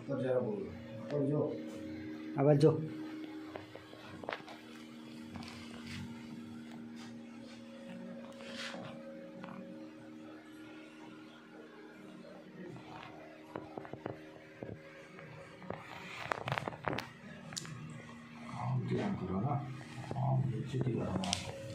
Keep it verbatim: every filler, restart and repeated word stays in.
पर जरा बोलो पर जो आवाज जो काम ध्यान करो ना, काम नीचे करो ना।